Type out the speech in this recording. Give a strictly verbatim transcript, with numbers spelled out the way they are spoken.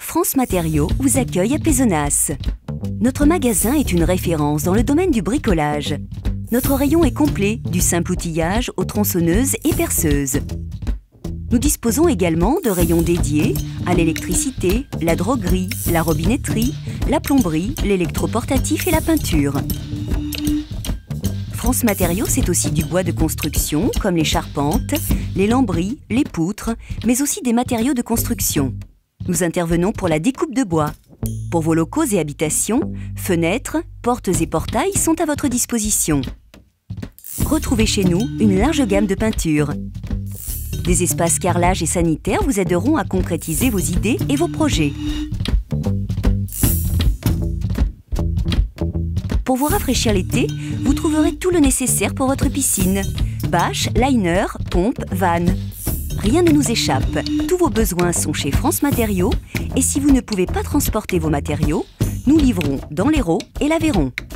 France Matériaux vous accueille à Pézenas. Notre magasin est une référence dans le domaine du bricolage. Notre rayon est complet, du simple outillage aux tronçonneuses et perceuses. Nous disposons également de rayons dédiés à l'électricité, la droguerie, la robinetterie, la plomberie, l'électroportatif et la peinture. France Matériaux, c'est aussi du bois de construction comme les charpentes, les lambris, les poutres, mais aussi des matériaux de construction. Nous intervenons pour la découpe de bois. Pour vos locaux et habitations, fenêtres, portes et portails sont à votre disposition. Retrouvez chez nous une large gamme de peintures. Des espaces carrelage et sanitaires vous aideront à concrétiser vos idées et vos projets. Pour vous rafraîchir l'été, vous trouverez tout le nécessaire pour votre piscine. Bâche, liner, pompe, vanne. Rien ne nous échappe. Tous vos besoins sont chez France Matériaux et si vous ne pouvez pas transporter vos matériaux, nous livrons dans l'Hérault et l'Aveyron.